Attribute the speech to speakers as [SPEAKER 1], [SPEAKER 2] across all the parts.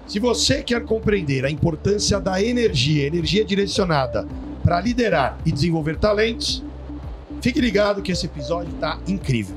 [SPEAKER 1] Se você quer compreender a importância da energia direcionada para liderar e desenvolver talentos, fique ligado que esse episódio está incrível.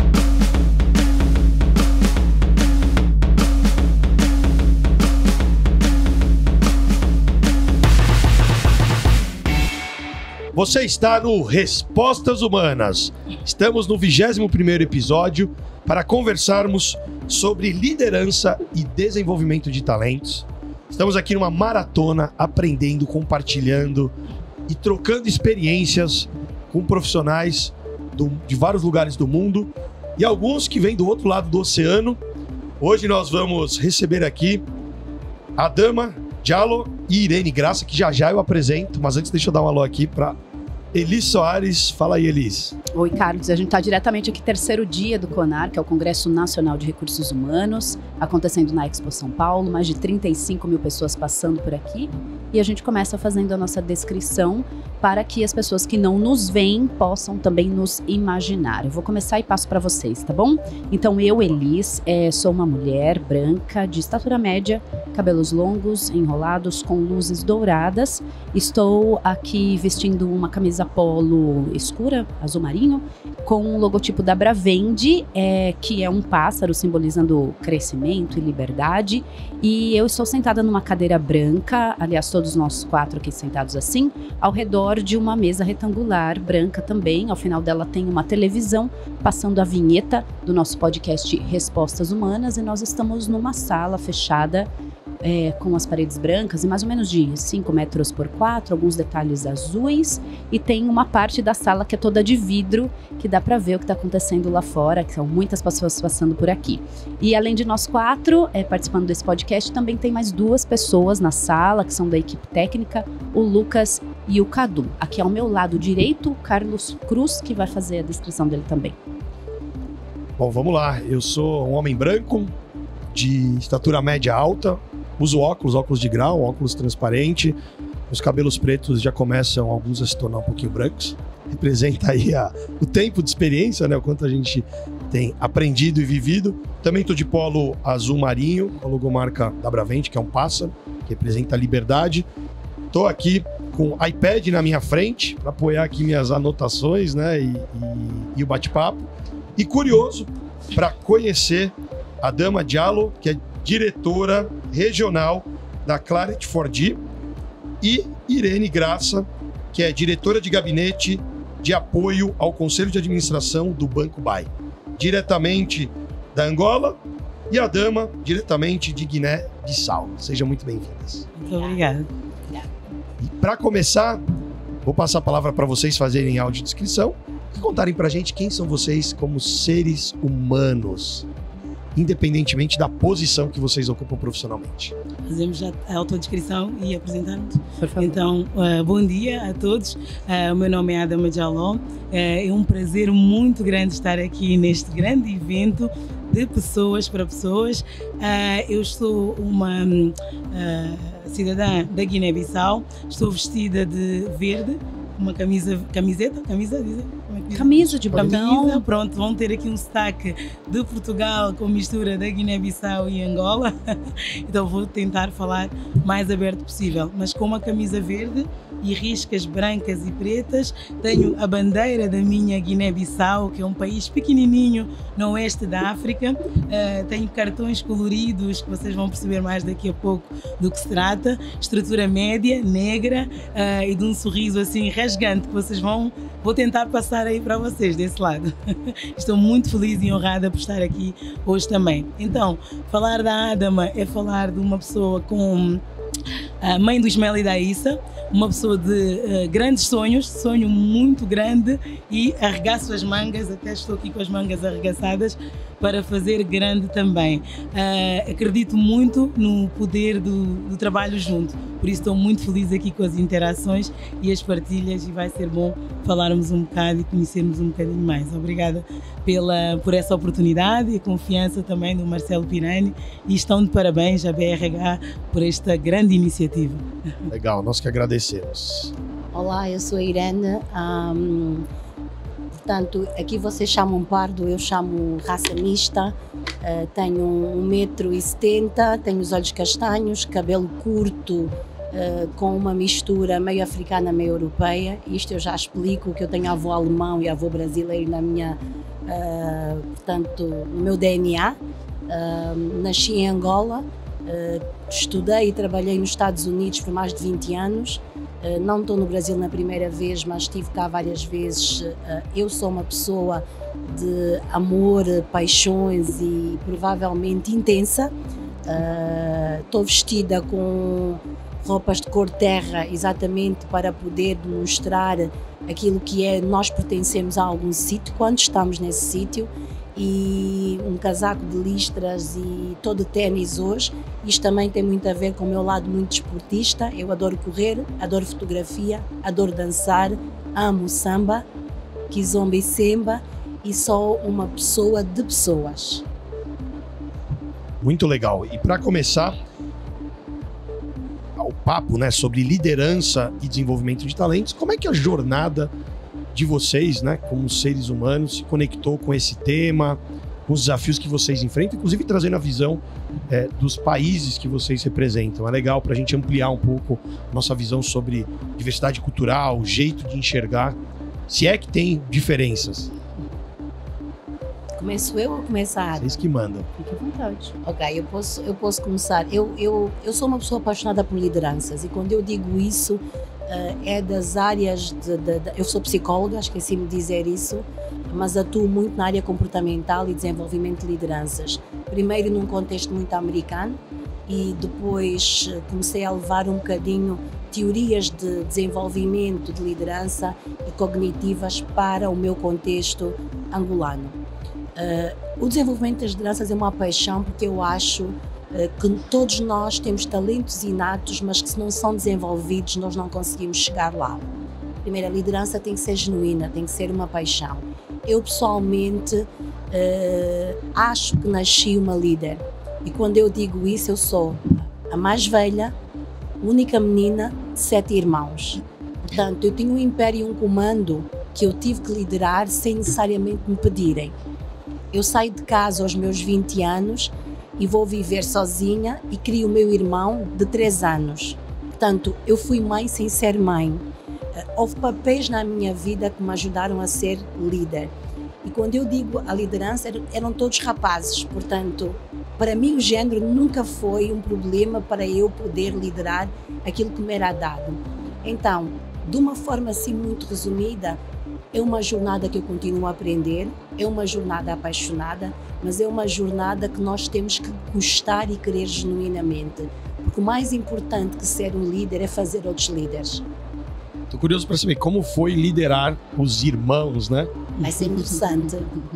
[SPEAKER 1] Você está no Respostas Humanas. Estamos no 21º episódio para conversarmos sobre liderança e desenvolvimento de talentos. Estamos aqui numa maratona aprendendo, compartilhando e trocando experiências com profissionais de vários lugares do mundo e alguns que vêm do outro lado do oceano. Hoje nós vamos receber aqui Adama Diallo e Irene Graça, que já eu apresento, mas antes deixa eu dar um alô aqui para Elis Soares. Fala aí, Elis.
[SPEAKER 2] Oi, Carlos. A gente está diretamente aqui, terceiro dia do CONAR, que é o Congresso Nacional de Recursos Humanos, acontecendo na Expo São Paulo, mais de 35 mil pessoas passando por aqui. E a gente começa fazendo a nossa descrição para que as pessoas que não nos veem possam também nos imaginar. Eu vou começar e passo para vocês, tá bom? Então, eu, Elis, sou uma mulher branca, de estatura média, cabelos longos, enrolados, com luzes douradas. Estou aqui vestindo uma camisa polo escura, azul marinho, com o logotipo da Bravende, que é um pássaro simbolizando crescimento e liberdade. E eu estou sentada numa cadeira branca, aliás, todos nós quatro aqui sentados assim, ao redor de uma mesa retangular, branca também. Ao final dela tem uma televisão passando a vinheta do nosso podcast Respostas Humanas, e nós estamos numa sala fechada, com as paredes brancas e mais ou menos de 5 metros por 4, alguns detalhes azuis, e tem uma parte da sala que é toda de vidro, que dá para ver o que está acontecendo lá fora, que são muitas pessoas passando por aqui. E além de nós quatro participando desse podcast, também tem mais duas pessoas na sala, que são da equipe técnica, o Lucas e o Cadu. Aqui ao meu lado direito, o Carlos Cruz, que vai fazer a descrição dele também.
[SPEAKER 1] Bom, vamos lá. Eu sou um homem branco, de estatura média alta, uso óculos de grau, óculos transparente. Os cabelos pretos já começam, alguns, a se tornar um pouquinho brancos. Representa aí o tempo de experiência, né? O quanto a gente tem aprendido e vivido. Também estou de polo azul marinho, com a logomarca da Bravende, que é um pássaro, que representa a liberdade. Estou aqui com o iPad na minha frente, para apoiar aqui minhas anotações, né? E o bate-papo. E curioso para conhecer a Adama Diallo, que é diretora regional da Claret4D, e Irene Graça, que é diretora de gabinete de apoio ao Conselho de Administração do Banco BAE, diretamente da Angola, e a Adama, diretamente de Guiné-Bissau. Sejam muito bem-vindas.
[SPEAKER 3] Muito obrigada.
[SPEAKER 1] E para começar, vou passar a palavra para vocês fazerem audiodescrição e contarem para a gente quem são vocês como seres humanos, independentemente da posição que vocês ocupam profissionalmente.
[SPEAKER 3] Fazemos já a autodescrição e apresentamos. Então, bom dia a todos. O meu nome é Adama Diallo. É um prazer muito grande estar aqui neste grande evento de pessoas para pessoas. Eu sou uma cidadã da Guiné-Bissau. Estou vestida de verde, uma camisa de botão. Pronto, vão ter aqui um sotaque de Portugal com mistura da Guiné-Bissau e Angola. Então vou tentar falar mais aberto possível, mas com uma camisa verde e riscas brancas e pretas. Tenho a bandeira da minha Guiné-Bissau, que é um país pequenininho no oeste da África. Tenho cartões coloridos, que vocês vão perceber mais daqui a pouco do que se trata. Estrutura média, negra, e de um sorriso assim rasgante, que vocês vou tentar passar aí para vocês desse lado. Estou muito feliz e honrada por estar aqui hoje também. Então, falar da Adama é falar de uma pessoa com a mãe do Ismael e da Issa, uma pessoa de grandes sonhos, sonho muito grande, e arregaço as mangas, até estou aqui com as mangas arregaçadas, para fazer grande também. Acredito muito no poder do trabalho junto, por isso estou muito feliz aqui com as interações e as partilhas, e vai ser bom falarmos um bocado e conhecermos um bocadinho mais. Obrigada por essa oportunidade e a confiança também do Marcelo Pirani, e estão de parabéns à BRH por esta grande iniciativa.
[SPEAKER 1] Legal, nós que agradecemos.
[SPEAKER 4] Olá, eu sou a Irene. Portanto, aqui vocês chamam pardo, eu chamo raça mista. Tenho 1,70 m, tenho os olhos castanhos, cabelo curto, com uma mistura meio africana, meio europeia. Isto eu já explico, que eu tenho avô alemão e avô brasileiro na minha, portanto, no meu DNA. Nasci em Angola, estudei e trabalhei nos Estados Unidos por mais de 20 anos. Não estou no Brasil na primeira vez, mas estive cá várias vezes. Eu sou uma pessoa de amor, paixões e provavelmente intensa. Estou vestida com roupas de cor terra exatamente para poder demonstrar aquilo que é nós pertencemos a algum sítio quando estamos nesse sítio, e um casaco de listras e todo ténis hoje. Isto também tem muito a ver com o meu lado muito desportista. Eu adoro correr, adoro fotografia, adoro dançar, amo samba, kizomba e semba, e sou uma pessoa de pessoas.
[SPEAKER 1] Muito legal. E para começar o papo, né, sobre liderança e desenvolvimento de talentos, como é que a jornada de vocês, né, como seres humanos, se conectou com esse tema, com os desafios que vocês enfrentam, inclusive trazendo a visão dos países que vocês representam? É legal para a gente ampliar um pouco nossa visão sobre diversidade cultural, o jeito de enxergar, se é que tem diferenças.
[SPEAKER 4] Começo eu ou começa a Ada?
[SPEAKER 1] Vocês que mandam.
[SPEAKER 2] Fique à vontade.
[SPEAKER 4] Ok, eu posso começar. Eu sou uma pessoa apaixonada por lideranças, e quando eu digo isso, é das áreas eu sou psicóloga, esqueci-me de dizer isso, mas atuo muito na área comportamental e desenvolvimento de lideranças. Primeiro num contexto muito americano, e depois comecei a levar um bocadinho teorias de desenvolvimento de liderança e cognitivas para o meu contexto angolano. O desenvolvimento das lideranças é uma paixão, porque eu acho que todos nós temos talentos inatos, mas que se não são desenvolvidos nós não conseguimos chegar lá. Primeiro, a liderança tem que ser genuína, tem que ser uma paixão. Eu pessoalmente acho que nasci uma líder, e quando eu digo isso, eu sou a mais velha, única menina de 7 irmãos. Portanto, eu tinha um império e um comando que eu tive que liderar sem necessariamente me pedirem. Eu saio de casa aos meus 20 anos e vou viver sozinha e crio o meu irmão de 3 anos. Portanto, eu fui mãe sem ser mãe. Houve papéis na minha vida que me ajudaram a ser líder. E quando eu digo a liderança, eram todos rapazes. Portanto, para mim o género nunca foi um problema para eu poder liderar aquilo que me era dado. Então, de uma forma assim muito resumida, é uma jornada que eu continuo a aprender, é uma jornada apaixonada, mas é uma jornada que nós temos que gostar e querer genuinamente. Porque o mais importante que ser um líder é fazer outros líderes.
[SPEAKER 1] Estou curioso para saber como foi liderar os irmãos, né?
[SPEAKER 4] Vai ser interessante.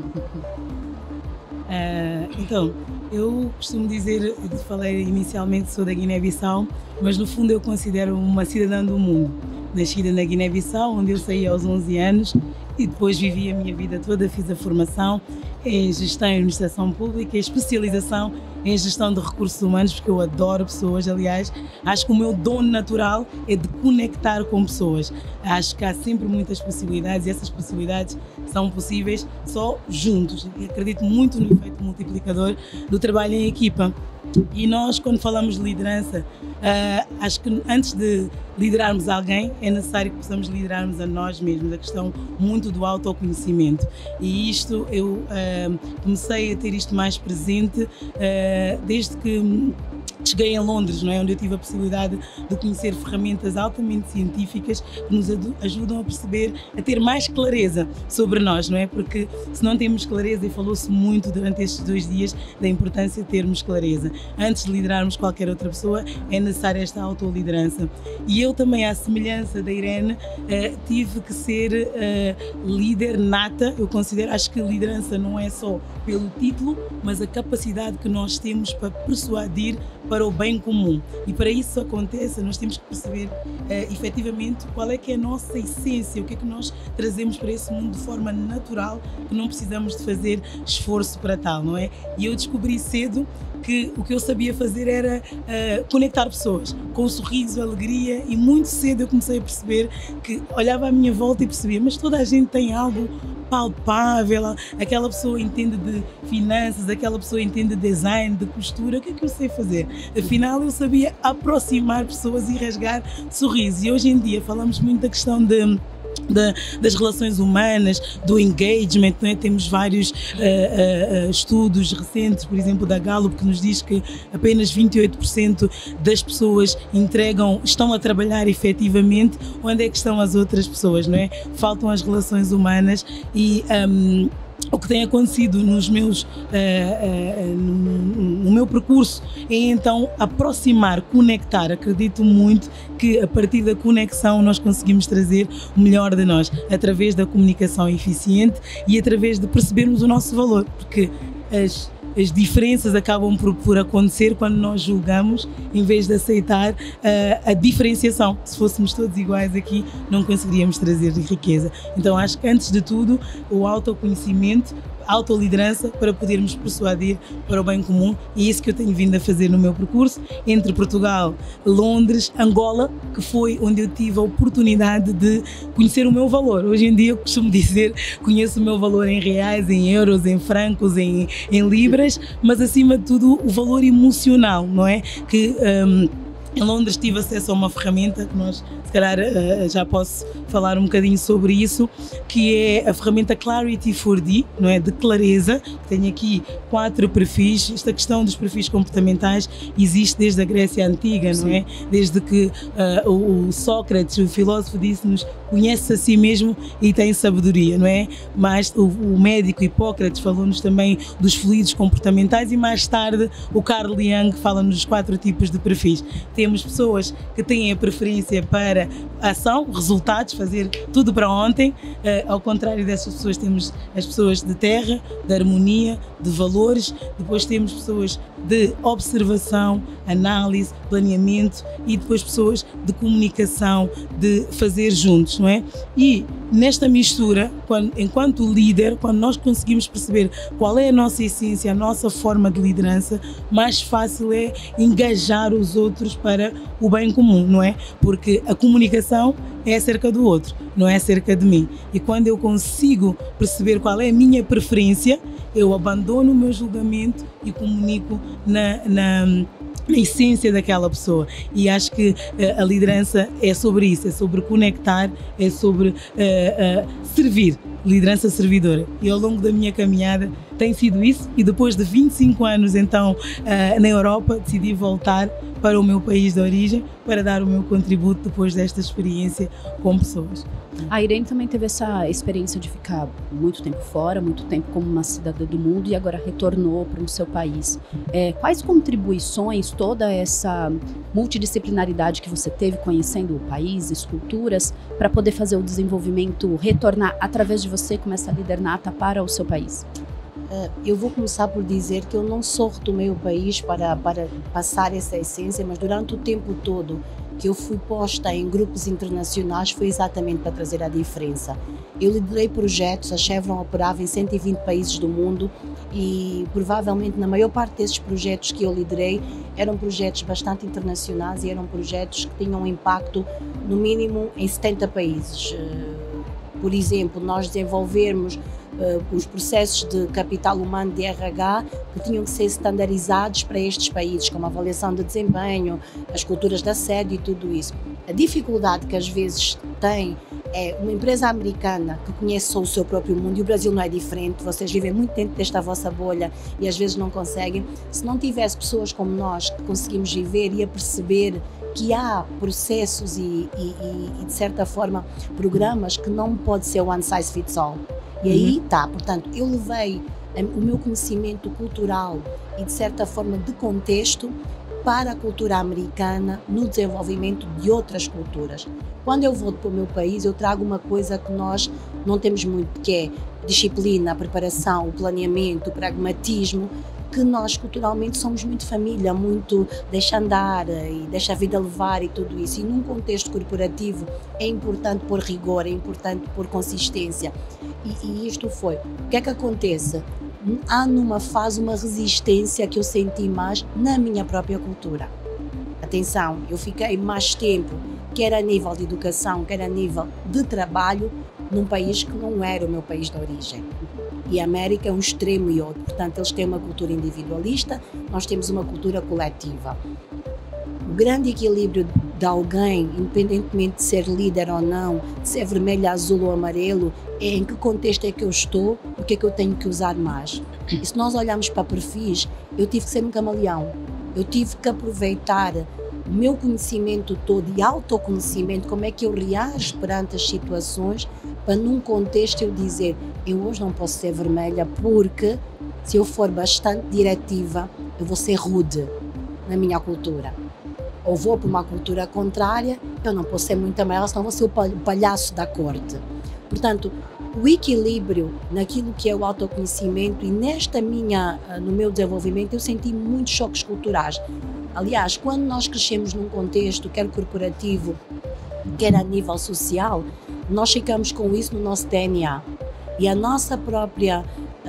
[SPEAKER 3] Então, eu costumo dizer, eu falei inicialmente sou da Guiné-Bissau, mas no fundo eu considero uma cidadã do mundo. Nascida na Guiné-Bissau, onde eu saí aos 11 anos e depois vivi a minha vida toda, fiz a formação em gestão e administração pública, a especialização em gestão de recursos humanos, porque eu adoro pessoas. Aliás, acho que o meu dom natural é de conectar com pessoas. Acho que há sempre muitas possibilidades, e essas possibilidades são possíveis só juntos. E acredito muito no efeito multiplicador do trabalho em equipa. E nós, quando falamos de liderança, acho que antes de liderarmos alguém, é necessário que possamos liderarmos a nós mesmos, a questão muito do autoconhecimento. E isto, eu comecei a ter isto mais presente desde que cheguei a Londres, não é? Onde eu tive a possibilidade de conhecer ferramentas altamente científicas que nos ajudam a perceber, a ter mais clareza sobre nós, não é? Porque se não temos clareza, e falou-se muito durante estes 2 dias da importância de termos clareza. Antes de liderarmos qualquer outra pessoa, é necessária esta autoliderança. E eu também, à semelhança da Irene, tive que ser líder nata. Eu considero, acho que liderança não é só pelo título, mas a capacidade que nós temos para persuadir para o bem comum. E para isso aconteça, nós temos que perceber efetivamente qual é que é a nossa essência, o que é que nós trazemos para esse mundo de forma natural, que não precisamos de fazer esforço para tal, não é? E eu descobri cedo que o que eu sabia fazer era conectar pessoas com sorriso, alegria, e muito cedo eu comecei a perceber que olhava à minha volta e percebia, mas toda a gente tem algo palpável, aquela pessoa entende de finanças, aquela pessoa entende de design, de costura, o que é que eu sei fazer? Afinal, eu sabia aproximar pessoas e rasgar sorrisos. E hoje em dia falamos muito da questão das relações humanas, do engagement, não é? Temos vários estudos recentes, por exemplo, da Gallup, que nos diz que apenas 28% das pessoas estão a trabalhar efetivamente. Onde é que estão as outras pessoas, não é? Faltam as relações humanas e o que tem acontecido no meu percurso é então aproximar, conectar. Acredito muito que a partir da conexão nós conseguimos trazer o melhor de nós, através da comunicação eficiente e através de percebermos o nosso valor, porque as diferenças acabam por acontecer quando nós julgamos, em vez de aceitar a diferenciação. Se fôssemos todos iguais aqui, não conseguiríamos trazer riqueza. Então acho que, antes de tudo, o autoconhecimento, autoliderança, para podermos persuadir para o bem comum, e é isso que eu tenho vindo a fazer no meu percurso entre Portugal, Londres, Angola, que foi onde eu tive a oportunidade de conhecer o meu valor. Hoje em dia eu costumo dizer, conheço o meu valor em reais, em euros, em francos, em libras, mas acima de tudo o valor emocional, não é? Que em Londres tive acesso a uma ferramenta que nós, se calhar, já posso falar um bocadinho sobre isso, que é a ferramenta Clarity 4D, não é? De clareza. Tenho aqui 4 perfis. Esta questão dos perfis comportamentais existe desde a Grécia Antiga, não é? Desde que o Sócrates, o filósofo, disse-nos: conhece a si mesmo e tem sabedoria, não é? Mas o médico Hipócrates falou-nos também dos fluidos comportamentais, e mais tarde o Carl Jung fala-nos dos 4 tipos de perfis. Temos pessoas que têm a preferência para ação, resultados, fazer tudo para ontem. Ao contrário dessas pessoas, temos as pessoas de terra, de harmonia, de valores. Depois temos pessoas de observação, análise, planeamento, e depois pessoas de comunicação, de fazer juntos, não é? E nesta mistura, enquanto líder, quando nós conseguimos perceber qual é a nossa essência, a nossa forma de liderança, mais fácil é engajar os outros para o bem comum, não é? Porque a comunicação é acerca do outro, não é acerca de mim. E quando eu consigo perceber qual é a minha preferência, eu abandono o meu julgamento e comunico na essência daquela pessoa. E acho que a liderança é sobre isso, é sobre conectar, é sobre servir, liderança servidora. E ao longo da minha caminhada tem sido isso, e depois de 25 anos então na Europa, decidi voltar para o meu país de origem para dar o meu contributo depois desta experiência com pessoas.
[SPEAKER 2] A Irene também teve essa experiência de ficar muito tempo fora, muito tempo como uma cidadã do mundo, e agora retornou para o seu país. Quais contribuições, toda essa multidisciplinaridade que você teve conhecendo o país, as culturas, para poder fazer o desenvolvimento retornar através de você como essa líder nata para o seu país?
[SPEAKER 4] Eu vou começar por dizer que eu não só retomei o país para passar essa essência, mas durante o tempo todo que eu fui posta em grupos internacionais foi exatamente para trazer a diferença. Eu liderei projetos, a Chevron operava em 120 países do mundo, e provavelmente na maior parte desses projetos que eu liderei eram projetos bastante internacionais e eram projetos que tinham um impacto no mínimo em 70 países. Por exemplo, nós desenvolvermos os processos de capital humano de RH que tinham que ser estandarizados para estes países, como a avaliação de desempenho, as culturas de assédio e tudo isso. A dificuldade que às vezes tem é uma empresa americana que conhece só o seu próprio mundo, e o Brasil não é diferente. Vocês vivem muito dentro desta vossa bolha e às vezes não conseguem. Se não tivesse pessoas como nós que conseguimos viver e a perceber que há processos e de certa forma programas que não pode ser one size fits all. E aí está, portanto, eu levei o meu conhecimento cultural e de certa forma de contexto para a cultura americana no desenvolvimento de outras culturas. Quando eu volto para o meu país, eu trago uma coisa que nós não temos muito, que é disciplina, a preparação, o planeamento, o pragmatismo, que nós culturalmente somos muito família, muito deixa andar e deixa a vida levar e tudo isso. E num contexto corporativo é importante pôr rigor, é importante pôr consistência. E isto foi. O que é que acontece? há numa fase uma resistência que eu senti mais na minha própria cultura. Atenção, eu fiquei mais tempo, quer a nível de educação, quer a nível de trabalho, num país que não era o meu país de origem. E a América é um extremo e outro. Portanto, eles têm uma cultura individualista, nós temos uma cultura coletiva. O grande equilíbrio de alguém, independentemente de ser líder ou não, de ser vermelho, azul ou amarelo, é em que contexto é que eu estou, o que é que eu tenho que usar mais. E se nós olharmos para perfis, eu tive que ser um camaleão. Eu tive que aproveitar o meu conhecimento todo e autoconhecimento, como é que eu reajo perante as situações, para num contexto eu dizer, eu hoje não posso ser vermelha porque se eu for bastante diretiva, eu vou ser rude na minha cultura. Ou vou para uma cultura contrária, eu não posso ser muito amarela, senão vou ser o palhaço da corte. Portanto, o equilíbrio naquilo que é o autoconhecimento e no meu desenvolvimento, eu senti muitos choques culturais. Aliás, quando nós crescemos num contexto, quer corporativo, quer a nível social, nós ficamos com isso no nosso DNA. E a nossa própria,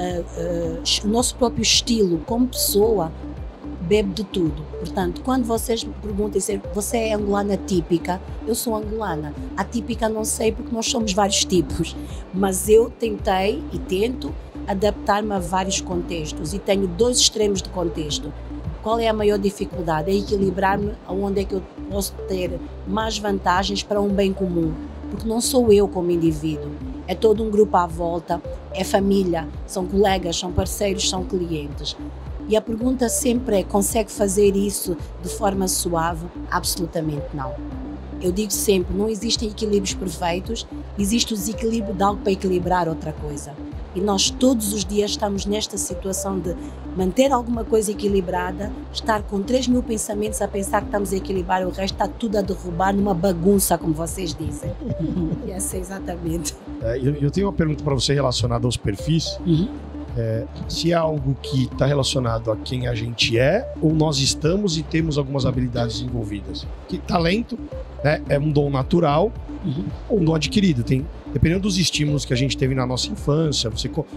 [SPEAKER 4] o nosso próprio estilo como pessoa bebe de tudo. Portanto, quando vocês me perguntam se você é angolana típica, eu sou angolana. A típica não sei porque nós somos vários tipos, mas eu tentei e tento adaptar-me a vários contextos e tenho dois extremos de contexto. Qual é a maior dificuldade? É equilibrar-me aonde é que eu posso ter mais vantagens para um bem comum, porque não sou eu como indivíduo, é todo um grupo à volta, é família, são colegas, são parceiros, são clientes. E a pergunta sempre é, consegue fazer isso de forma suave? Absolutamente não. Eu digo sempre, não existem equilíbrios perfeitos, existe o desequilíbrio de algo para equilibrar outra coisa. E nós todos os dias estamos nesta situação de manter alguma coisa equilibrada, estar com 3.000 pensamentos a pensar que estamos a equilibrar, o resto está tudo a derrubar numa bagunça, como vocês dizem. E essa é exatamente.
[SPEAKER 1] Eu tenho uma pergunta para você relacionada aos perfis. Se é algo que está relacionado a quem a gente é, ou nós estamos e temos algumas habilidades envolvidas. Que talento, né, é um dom natural ou um dom adquirido. Dependendo dos estímulos que a gente teve na nossa infância,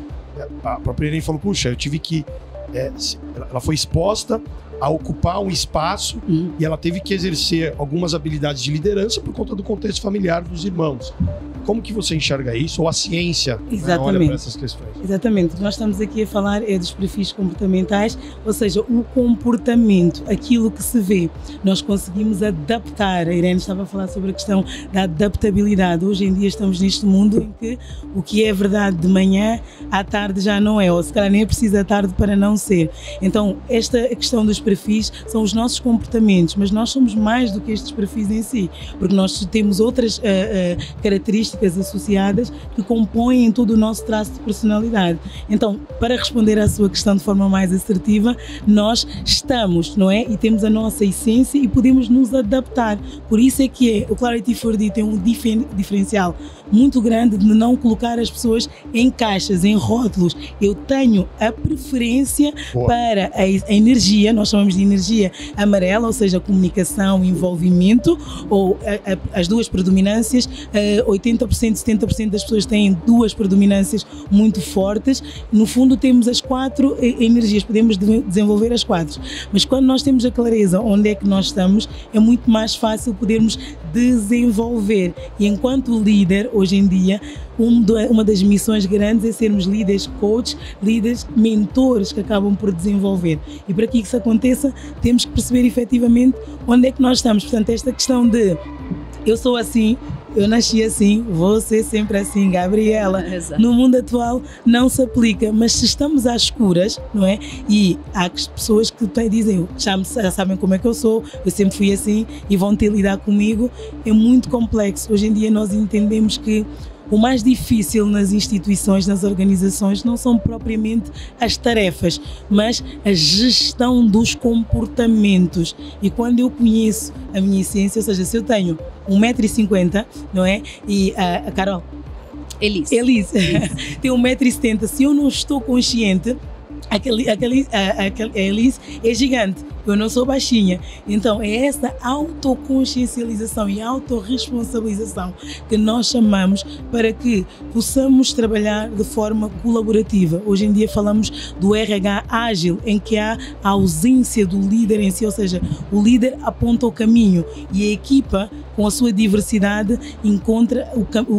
[SPEAKER 1] a própria Irene falou, puxa, eu tive que... ela foi exposta a ocupar um espaço e ela teve que exercer algumas habilidades de liderança por conta do contexto familiar dos irmãos. Como que você enxerga isso? Ou a ciência, né, olha para essas questões?
[SPEAKER 3] Exatamente. O que nós estamos aqui a falar é dos perfis comportamentais, ou seja, o comportamento, aquilo que se vê. Nós conseguimos adaptar. A Irene estava a falar sobre a questão da adaptabilidade. Hoje em dia estamos neste mundo em que o que é verdade de manhã, à tarde já não é, ou se calhar nem é preciso à tarde para não ser. Então, esta questão dos perfis são os nossos comportamentos, mas nós somos mais do que estes perfis em si, porque nós temos outras características associadas que compõem todo o nosso traço de personalidade. Então, para responder à sua questão de forma mais assertiva, nós estamos, não é? E temos a nossa essência e podemos nos adaptar. Por isso é que o Clarity 4D tem um diferencial muito grande de não colocar as pessoas em caixas, em rótulos. Eu tenho a preferência para a energia, nós chamamos de energia amarela, ou seja, comunicação, envolvimento, ou as duas predominâncias. 80%, 70% das pessoas têm duas predominâncias muito fortes. No fundo, temos as 4 energias, podemos desenvolver as 4. Mas quando nós temos a clareza onde é que nós estamos, é muito mais fácil podermos desenvolver. E enquanto líder, hoje em dia, uma das missões grandes é sermos líderes coaches, líderes mentores que acabam por desenvolver. E para que isso aconteça, temos que perceber efetivamente onde é que nós estamos. Portanto, esta questão de eu sou assim, eu nasci assim, vou ser sempre assim, Gabriela.
[SPEAKER 2] Exato.
[SPEAKER 3] No mundo atual não se aplica, mas se estamos às escuras, não é? E há pessoas que dizem, já sabem como é que eu sou, eu sempre fui assim e vão ter de lidar comigo, é muito complexo. Hoje em dia nós entendemos que o mais difícil nas instituições, nas organizações, não são propriamente as tarefas, mas a gestão dos comportamentos. E quando eu conheço a minha essência, ou seja, se eu tenho 1,50 m, não é? E a Carol? Elise. Tem 1,70 m. Se eu não estou consciente a Elise é gigante, eu não sou baixinha. Então é essa autoconsciencialização e autorresponsabilização que nós chamamos para que possamos trabalhar de forma colaborativa. Hoje em dia falamos do RH ágil, em que há a ausência do líder em si, ou seja, o líder aponta o caminho e a equipa, com a sua diversidade, encontra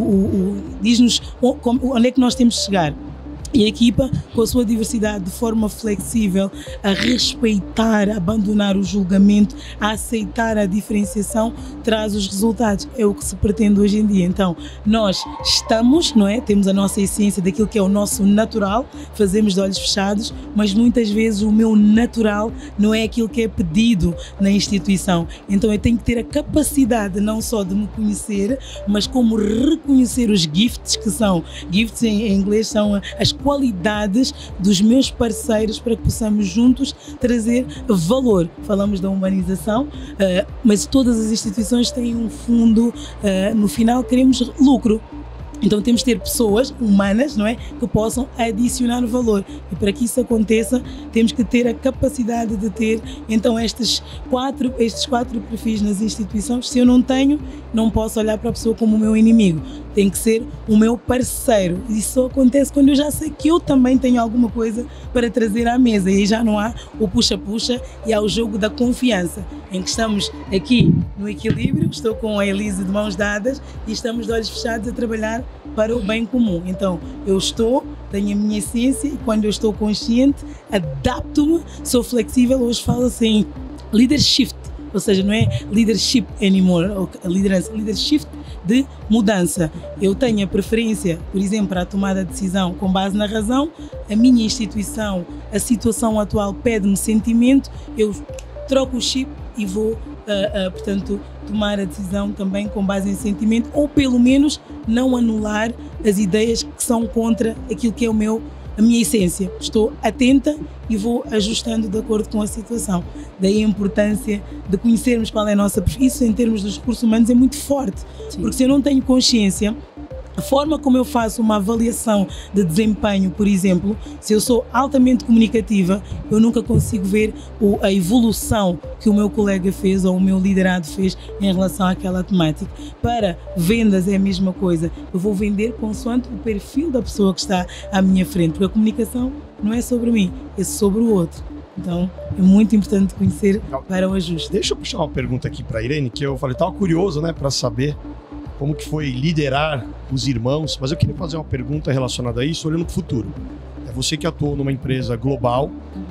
[SPEAKER 3] diz-nos onde é que nós temos de chegar. E a equipa, com a sua diversidade, de forma flexível, a respeitar, a abandonar o julgamento, a aceitar a diferenciação, traz os resultados. É o que se pretende hoje em dia. Então, nós estamos, não é? Temos a nossa essência daquilo que é o nosso natural, fazemos de olhos fechados, mas muitas vezes o meu natural não é aquilo que é pedido na instituição. Então, eu tenho que ter a capacidade não só de me conhecer, mas como reconhecer os gifts, que são, gifts em inglês são as qualidades dos meus parceiros, para que possamos juntos trazer valor. Falamos da humanização, mas todas as instituições têm um fundo, no final queremos lucro. Então temos de ter pessoas humanas, não é, que possam adicionar valor. E para que isso aconteça, temos que ter a capacidade de ter, então, estes quatro perfis nas instituições. Se eu não tenho, não posso olhar para a pessoa como o meu inimigo. Tem que ser o meu parceiro. Isso só acontece quando eu já sei que eu também tenho alguma coisa para trazer à mesa. E aí já não há o puxa-puxa e há o jogo da confiança, em que estamos aqui no equilíbrio. Estou com a Elise de mãos dadas e estamos de olhos fechados a trabalhar para o bem comum. Então, eu tenho a minha essência, e quando eu estou consciente, adapto-me, sou flexível. Hoje fala-se em leadership, ou seja, não é leadership anymore, ou a liderança, leadership de mudança. Eu tenho a preferência, por exemplo, para a tomada de decisão com base na razão. A minha instituição, a situação atual pede-me sentimento, eu troco o chip e vou, portanto, tomar a decisão também com base em sentimento, ou pelo menos não anular as ideias que são contra aquilo que é a minha essência. Estou atenta e vou ajustando de acordo com a situação. Daí a importância de conhecermos qual é a nossa... Isso, em termos dos recursos humanos, é muito forte. Sim. Porque se eu não tenho consciência, a forma como eu faço uma avaliação de desempenho, por exemplo, se eu sou altamente comunicativa, eu nunca consigo ver a evolução que o meu colega fez ou o meu liderado fez em relação àquela temática. Para vendas é a mesma coisa. Eu vou vender consoante o perfil da pessoa que está à minha frente, porque a comunicação não é sobre mim, é sobre o outro. Então, é muito importante conhecer para o ajuste.
[SPEAKER 1] Deixa eu puxar uma pergunta aqui para a Irene, que eu falei, estava curioso, né, para saber como que foi liderar os irmãos, mas eu queria fazer uma pergunta relacionada a isso, olhando para o futuro. É você que atuou numa empresa global,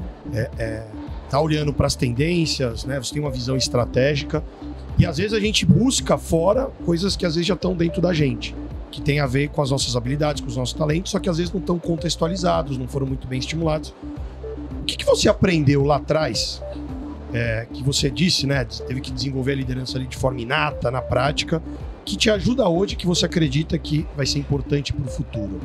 [SPEAKER 1] tá olhando para as tendências, né? Você tem uma visão estratégica, e às vezes a gente busca fora coisas que às vezes já estão dentro da gente, que tem a ver com as nossas habilidades, com os nossos talentos, só que às vezes não estão contextualizados, não foram muito bem estimulados. O que você aprendeu lá atrás, que você disse, né? Teve que desenvolver a liderança ali de forma inata, na prática, que te ajuda hoje, que você acredita que vai ser importante para o futuro?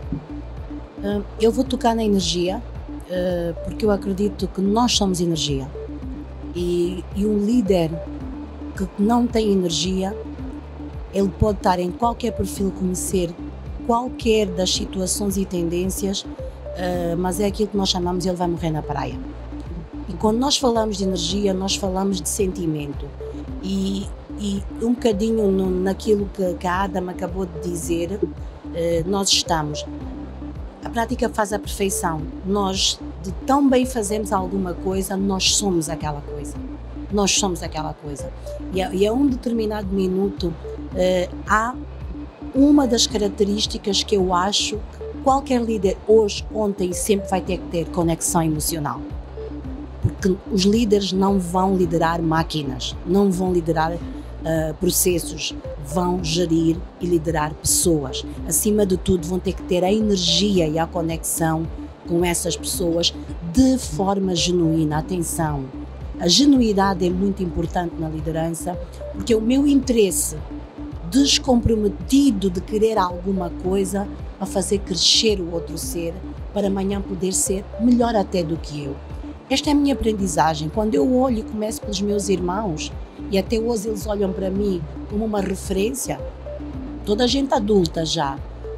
[SPEAKER 4] Eu vou tocar na energia, porque eu acredito que nós somos energia. E um líder que não tem energia, ele pode estar em qualquer perfil, conhecer qualquer das situações e tendências, mas é aquilo que nós chamamos, ele vai morrer na praia. E quando nós falamos de energia, nós falamos de sentimento. E um bocadinho naquilo que a Adam acabou de dizer, nós estamos. A prática faz a perfeição. Nós, de tão bem fazemos alguma coisa, nós somos aquela coisa. Nós somos aquela coisa. E a um determinado minuto, há uma das características que eu acho que qualquer líder, hoje, ontem, sempre vai ter que ter conexão emocional. Porque os líderes não vão liderar máquinas, não vão liderar processos, vão gerir e liderar pessoas. Acima de tudo, vão ter que ter a energia e a conexão com essas pessoas de forma genuína. Atenção, a genuidade é muito importante na liderança, porque o meu interesse descomprometido de querer alguma coisa a fazer crescer o outro ser para amanhã poder ser melhor até do que eu. Esta é a minha aprendizagem. Quando eu olho e começo pelos meus irmãos, e até hoje eles olham para mim como uma referência, toda a gente adulta já.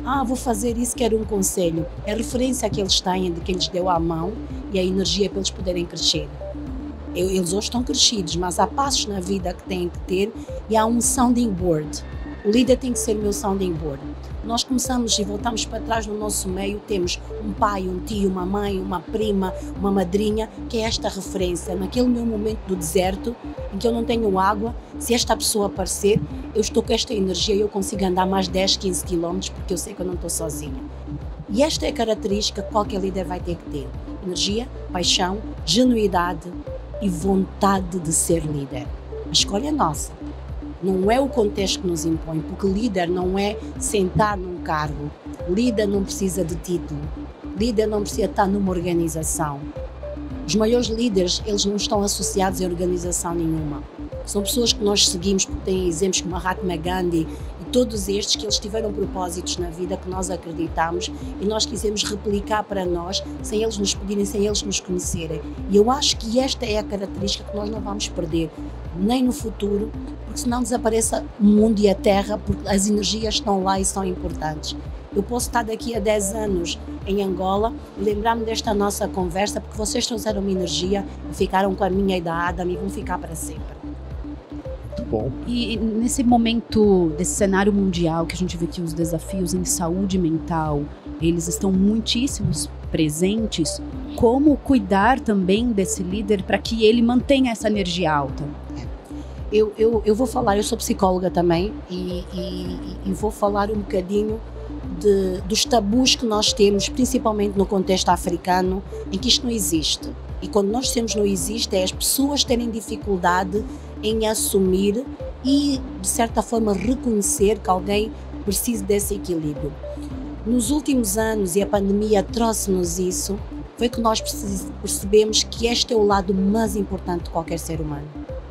[SPEAKER 4] vou fazer isso, quero um conselho. É a referência que eles têm de quem lhes deu a mão e a energia para eles poderem crescer. Eles hoje estão crescidos, mas há passos na vida que têm que ter e há um sounding board. O líder tem que ser o meu sounding board. Nós começamos e voltamos para trás no nosso meio, temos um pai, um tio, uma mãe, uma prima, uma madrinha, que é esta referência. Naquele meu momento do deserto, em que eu não tenho água, se esta pessoa aparecer, eu estou com esta energia e eu consigo andar mais 10, 15 quilómetros, porque eu sei que eu não estou sozinha. E esta é a característica que qualquer líder vai ter que ter. Energia, paixão, genuidade e vontade de ser líder. A escolha é nossa. Não é o contexto que nos impõe, porque líder não é sentar num cargo. Líder não precisa de título. Líder não precisa estar numa organização. Os maiores líderes, eles não estão associados a organização nenhuma. São pessoas que nós seguimos, porque têm exemplos como Mahatma Gandhi e todos estes que eles tiveram propósitos na vida que nós acreditamos e nós quisemos replicar para nós, sem eles nos pedirem, sem eles nos conhecerem. E eu acho que esta é a característica que nós não vamos perder, nem no futuro, porque senão desapareça o mundo e a terra, porque as energias estão lá e são importantes. Eu posso estar daqui a 10 anos em Angola e lembrar-me desta nossa conversa, porque vocês trouxeram uma energia e ficaram com a minha e da Adam e vão ficar para sempre.
[SPEAKER 1] Muito bom.
[SPEAKER 2] E nesse momento desse cenário mundial que a gente vê que os desafios em saúde mental, eles estão muitíssimos presentes, como cuidar também desse líder para que ele mantenha essa energia alta?
[SPEAKER 4] Eu vou falar, eu sou psicóloga também e vou falar um bocadinho dos tabus que nós temos, principalmente no contexto africano, em que isto não existe. E quando nós dizemos não existe, é as pessoas terem dificuldade em assumir e, de certa forma, reconhecer que alguém precisa desse equilíbrio. Nos últimos anos, e a pandemia trouxe-nos isso, foi que nós percebemos que este é o lado mais importante de qualquer ser humano.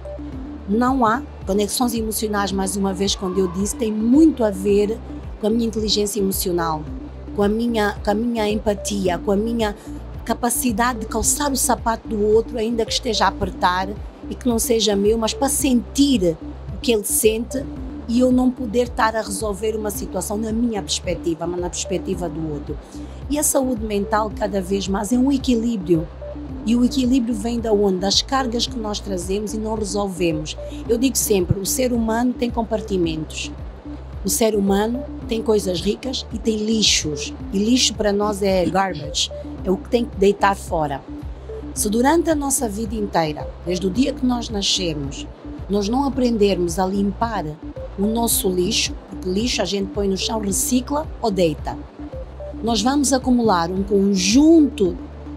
[SPEAKER 4] Não há conexões emocionais, mais uma vez, quando eu disse, tem muito a ver com a minha inteligência emocional, com a minha empatia, com a minha capacidade de calçar o sapato do outro, ainda que esteja a apertar e que não seja meu, mas para sentir o que ele sente e eu não poder estar a resolver uma situação na minha perspectiva, mas na perspectiva do outro. E a saúde mental, cada vez mais, é um equilíbrio. E o equilíbrio vem da onde? Das cargas que nós trazemos e não resolvemos. Eu digo sempre, o ser humano tem compartimentos. O ser humano tem coisas ricas e tem lixos. E lixo para nós é garbage, é o que tem que deitar fora. Se durante a nossa vida inteira, desde o dia que nós nascemos, nós não aprendermos a limpar o nosso lixo, porque lixo a gente põe no chão, recicla ou deita, nós vamos acumular um conjunto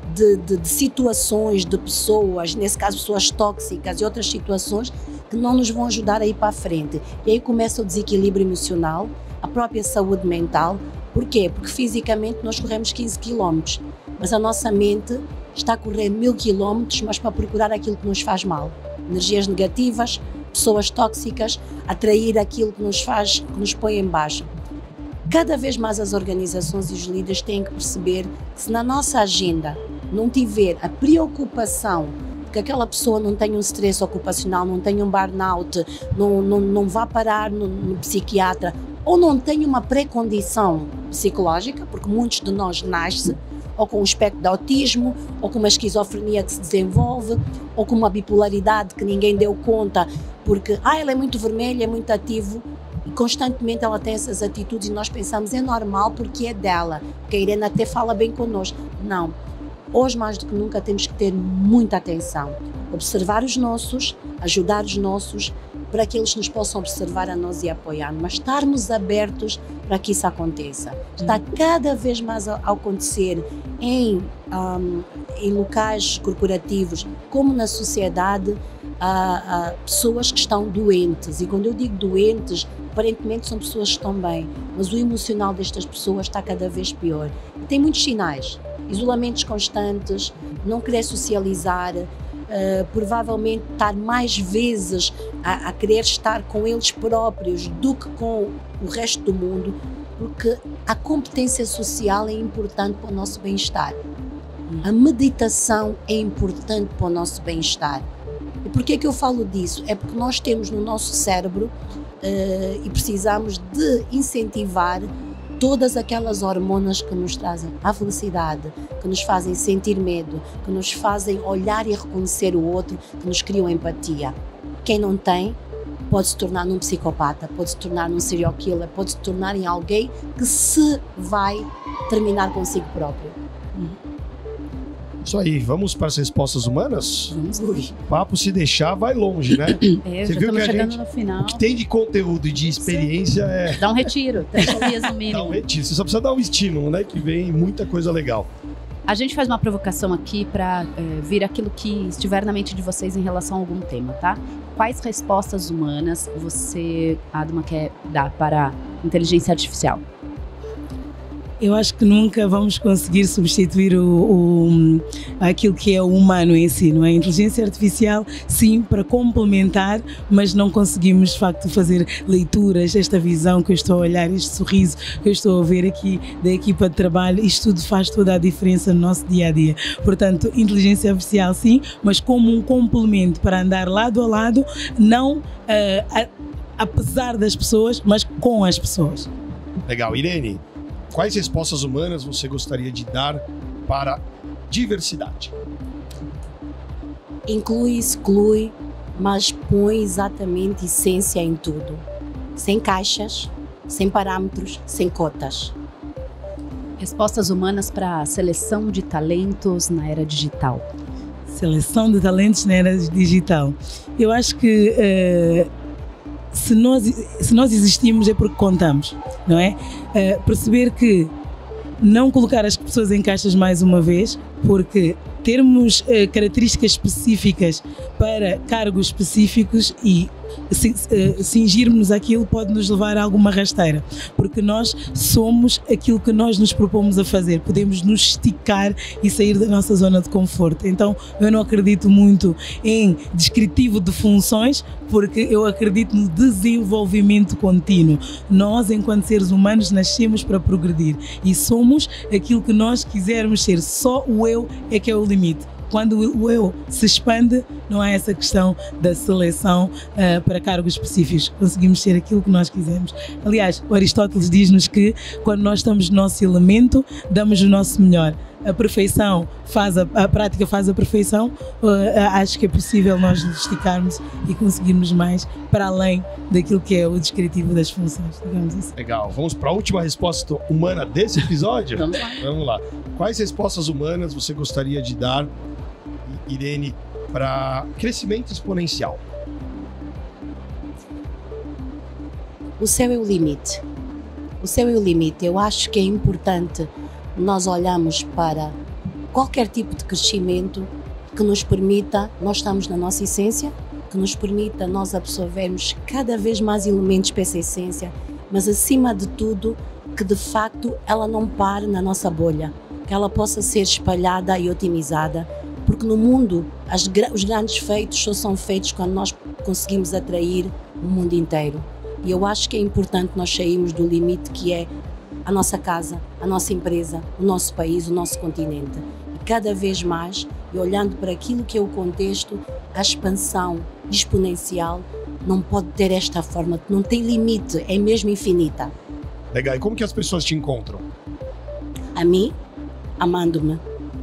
[SPEAKER 4] de situações, de pessoas, nesse caso pessoas tóxicas e outras situações que não nos vão ajudar a ir para a frente. E aí começa o desequilíbrio emocional, a própria saúde mental. Por quê? Porque fisicamente nós corremos 15 km, mas a nossa mente está a correr 1000 km, mas para procurar aquilo que nos faz mal. Energias negativas, pessoas tóxicas, atrair aquilo que nos põe em baixo. Cada vez mais as organizações e os líderes têm que perceber que se na nossa agenda não tiver a preocupação de que aquela pessoa não tenha um stress ocupacional, não tenha um burnout, não vá parar no psiquiatra, ou não tenha uma pré-condição psicológica, porque muitos de nós nascem ou com um espectro de autismo, ou com uma esquizofrenia que se desenvolve, ou com uma bipolaridade que ninguém deu conta, porque ela é muito vermelha, é muito ativo, e constantemente ela tem essas atitudes e nós pensamos, é normal porque é dela, porque a Irene até fala bem connosco. Não. Hoje, mais do que nunca, temos que ter muita atenção. Observar os nossos, ajudar os nossos, para que eles nos possam observar a nós e apoiar, mas estarmos abertos para que isso aconteça. Está cada vez mais a acontecer em locais corporativos, como na sociedade, pessoas que estão doentes. E quando eu digo doentes, aparentemente são pessoas que estão bem, mas o emocional destas pessoas está cada vez pior. E tem muitos sinais. Isolamentos constantes, não querer socializar, provavelmente estar mais vezes a querer estar com eles próprios do que com o resto do mundo, porque a competência social é importante para o nosso bem-estar. A meditação é importante para o nosso bem-estar. E por que é que eu falo disso? É porque nós temos no nosso cérebro e precisamos de incentivar todas aquelas hormonas que nos trazem a felicidade, que nos fazem sentir medo, que nos fazem olhar e reconhecer o outro, que nos criam empatia. Quem não tem pode se tornar num psicopata, pode se tornar num serial killer, pode se tornar em alguém que se vai terminar consigo próprio.
[SPEAKER 1] Isso aí, vamos para as respostas humanas?
[SPEAKER 2] Vamos.
[SPEAKER 1] O papo, se deixar, vai longe, né? Você
[SPEAKER 2] Já
[SPEAKER 1] viu
[SPEAKER 2] estamos
[SPEAKER 1] que a
[SPEAKER 2] chegando
[SPEAKER 1] gente,
[SPEAKER 2] no final.
[SPEAKER 1] o que tem de conteúdo e de experiência é...
[SPEAKER 2] Dá um retiro, 3 dias no
[SPEAKER 1] Dá um
[SPEAKER 2] mínimo.
[SPEAKER 1] retiro. Você só precisa dar um estímulo, né? Que vem muita coisa legal.
[SPEAKER 2] A gente faz uma provocação aqui para vir aquilo que estiver na mente de vocês em relação a algum tema, tá? Quais respostas humanas você, Adama, quer dar para a inteligência artificial?
[SPEAKER 3] Eu acho que nunca vamos conseguir substituir aquilo que é o humano em si, não é? A inteligência artificial, sim, para complementar, mas não conseguimos, de facto, fazer leituras, esta visão que eu estou a olhar, este sorriso que eu estou a ver aqui da equipa de trabalho, isto tudo faz toda a diferença no nosso dia-a-dia. Portanto, inteligência artificial, sim, mas como um complemento para andar lado a lado, não apesar das pessoas, mas com as pessoas.
[SPEAKER 1] Legal. Irene, quais respostas humanas você gostaria de dar para diversidade?
[SPEAKER 4] Inclui, exclui, mas põe exatamente essência em tudo. Sem caixas, sem parâmetros, sem cotas.
[SPEAKER 2] Respostas humanas para a seleção de talentos na era digital.
[SPEAKER 3] Seleção de talentos na era digital. Eu acho que se nós existimos é porque contamos, não é? Perceber que não colocar as pessoas em caixas mais uma vez, porque termos características específicas para cargos específicos e cingirmos aquilo pode nos levar a alguma rasteira, porque nós somos aquilo que nós nos propomos a fazer, podemos nos esticar e sair da nossa zona de conforto. Então eu não acredito muito em descritivo de funções, porque eu acredito no desenvolvimento contínuo. Nós, enquanto seres humanos, nascemos para progredir e somos aquilo que nós quisermos ser. Só o eu é que é o limite. Quando o eu se expande, não há essa questão da seleção para cargos específicos. Conseguimos ser aquilo que nós quisermos. Aliás, o Aristóteles diz-nos que quando nós estamos no nosso elemento, damos o nosso melhor. A perfeição a prática faz a perfeição. Acho que é possível nós nos esticarmos e conseguirmos mais para além daquilo que é o descritivo das funções, digamos assim.
[SPEAKER 1] Legal. Vamos para a última resposta humana desse episódio?
[SPEAKER 2] Vamos lá.
[SPEAKER 1] Vamos lá. Quais respostas humanas você gostaria de dar, Irene, para crescimento exponencial?
[SPEAKER 4] O céu é o limite. O céu é o limite. Eu acho que é importante nós olharmos para qualquer tipo de crescimento que nos permita, nós estamos na nossa essência, que nos permita nós absorvermos cada vez mais elementos para essa essência, mas acima de tudo, que de facto ela não pare na nossa bolha, que ela possa ser espalhada e otimizada, porque no mundo os grandes feitos só são feitos quando nós conseguimos atrair o mundo inteiro. E eu acho que é importante nós sairmos do limite que é a nossa casa, a nossa empresa, o nosso país, o nosso continente. E cada vez mais, e olhando para aquilo que é o contexto, a expansão exponencial não pode ter esta forma, não tem limite, é mesmo infinita.
[SPEAKER 1] Legal. E como que as pessoas te encontram?
[SPEAKER 4] A mim, amando-me.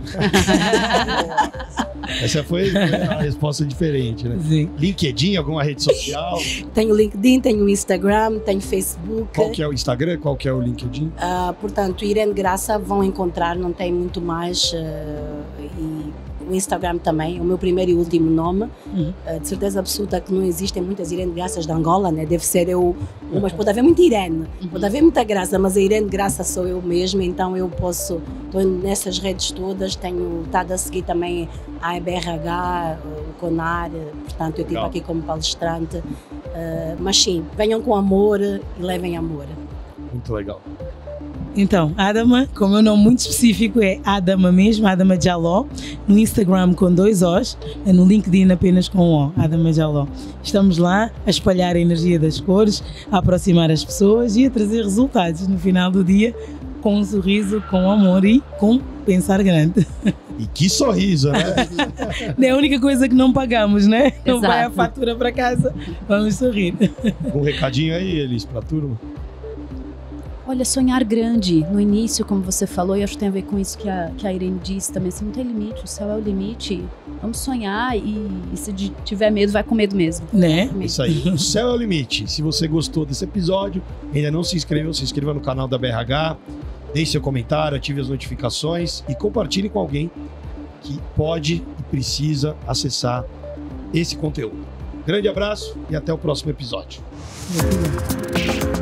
[SPEAKER 1] Essa foi a resposta diferente, né?
[SPEAKER 3] Sim.
[SPEAKER 1] LinkedIn, alguma rede social?
[SPEAKER 4] Tenho LinkedIn, tenho Instagram, tenho Facebook.
[SPEAKER 1] Qual que é o Instagram? Qual que é o LinkedIn?
[SPEAKER 4] Portanto, Irene Graça vão encontrar, não tem muito mais. E o Instagram também, é o meu primeiro e último nome. De certeza absoluta que não existem muitas Irene Graças de Angola, né? Deve ser eu, mas pode haver muita Irene, pode haver muita Graça, mas a Irene Graça sou eu mesma, então eu posso, estou nessas redes todas, tenho estado a seguir também a EBRH, o CONAR, portanto eu estive aqui como palestrante, mas sim, venham com amor e levem amor.
[SPEAKER 1] Muito legal.
[SPEAKER 3] Então, Adama, como é um nome muito específico, é Adama mesmo, Adama Jaló, no Instagram com 2 Os, no LinkedIn apenas com 1 O, Adama Jaló. Estamos lá a espalhar a energia das cores, a aproximar as pessoas e a trazer resultados no final do dia, com um sorriso, com amor e com pensar grande.
[SPEAKER 1] E que sorriso, né?
[SPEAKER 3] É a única coisa que não pagamos, né? Não
[SPEAKER 2] Exato.
[SPEAKER 3] vai a fatura para casa, vamos sorrir.
[SPEAKER 1] Um recadinho aí, Elis, para a turma.
[SPEAKER 2] Olha, sonhar grande. No início, como você falou, e acho que tem a ver com isso que a Irene disse também, assim, não tem limite, o céu é o limite. Vamos sonhar e se tiver medo, vai com medo mesmo.
[SPEAKER 3] Né?
[SPEAKER 1] Isso aí, o céu é o limite. Se você gostou desse episódio, ainda não se inscreveu, se inscreva no canal da BRH, deixe seu comentário, ative as notificações e compartilhe com alguém que pode e precisa acessar esse conteúdo. Grande abraço e até o próximo episódio.